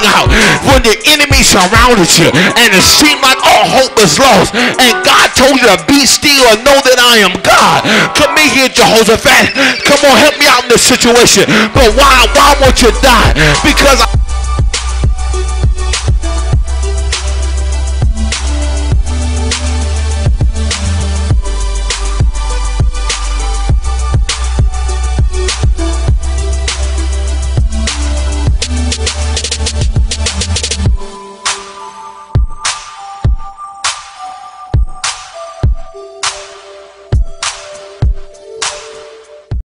crying out when the enemy surrounded you and it seemed like all hope was lost, and God told you to be still and know that I am God. Come in here, Jehoshaphat. Come on, help me out in this situation. But why won't you die? Because